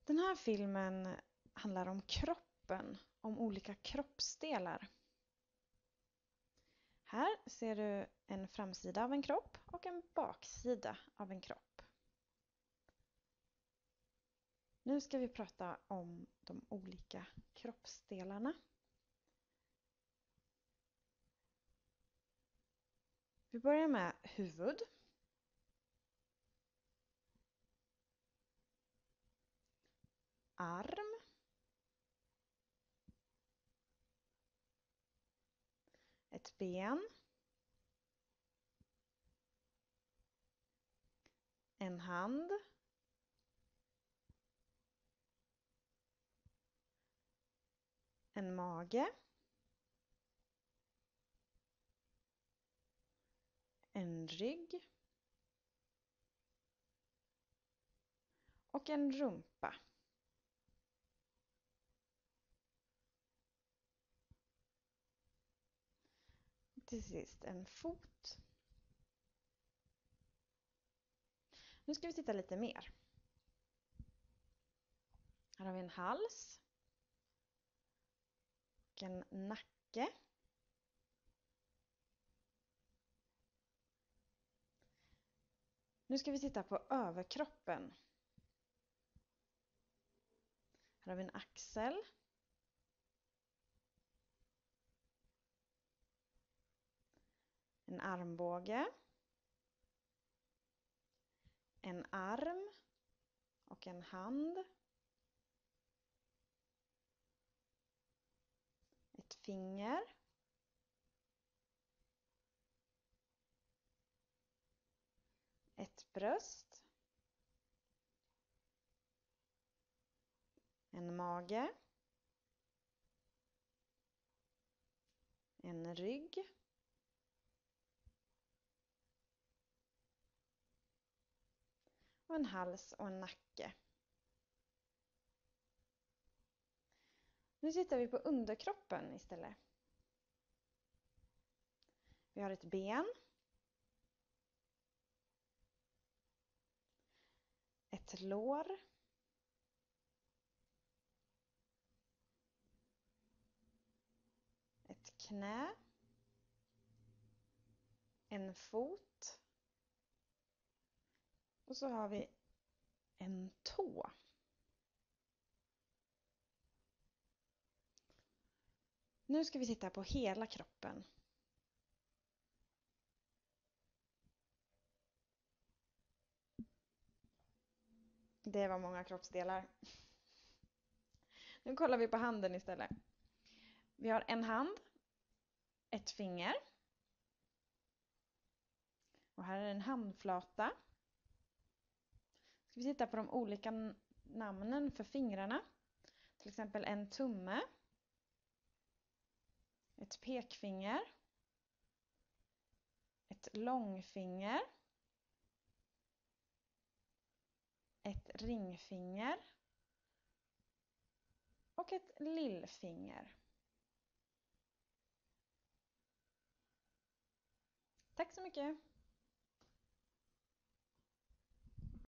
Den här filmen handlar om kroppen, om olika kroppsdelar. Här ser du en framsida av en kropp och en baksida av en kropp. Nu ska vi prata om de olika kroppsdelarna. Vi börjar med huvud. Arm. Ett ben. En hand. En mage. En rygg. Och en rumpa. Till sist en fot. Nu ska vi titta lite mer. Här har vi en hals. Och en nacke. Nu ska vi titta på överkroppen. Här har vi en axel. En armbåge. En arm och en hand. Ett finger. Ett bröst. En mage. En rygg. Och en hals och en nacke. Nu tittar vi på underkroppen istället. Vi har ett ben. Ett lår. Ett knä. En fot. Och så har vi en tå. Nu ska vi titta på hela kroppen. Det var många kroppsdelar. Nu kollar vi på handen istället. Vi har en hand, ett finger. Och här är en handflata. Ska vi titta på de olika namnen för fingrarna. Till exempel en tumme. Ett pekfinger. Ett långfinger. Ett ringfinger. Och ett lillfinger. Tack så mycket!